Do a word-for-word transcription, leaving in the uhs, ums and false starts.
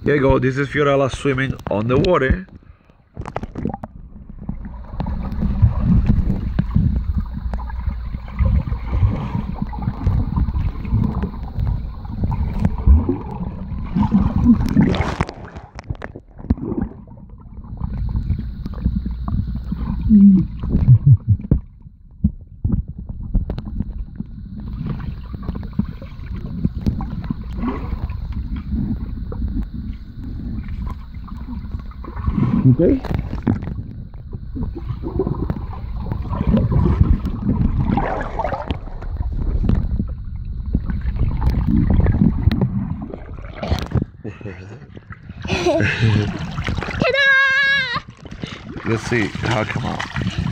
Here you go. This is Fiorella swimming on the water. Okay. Let's see how it come out.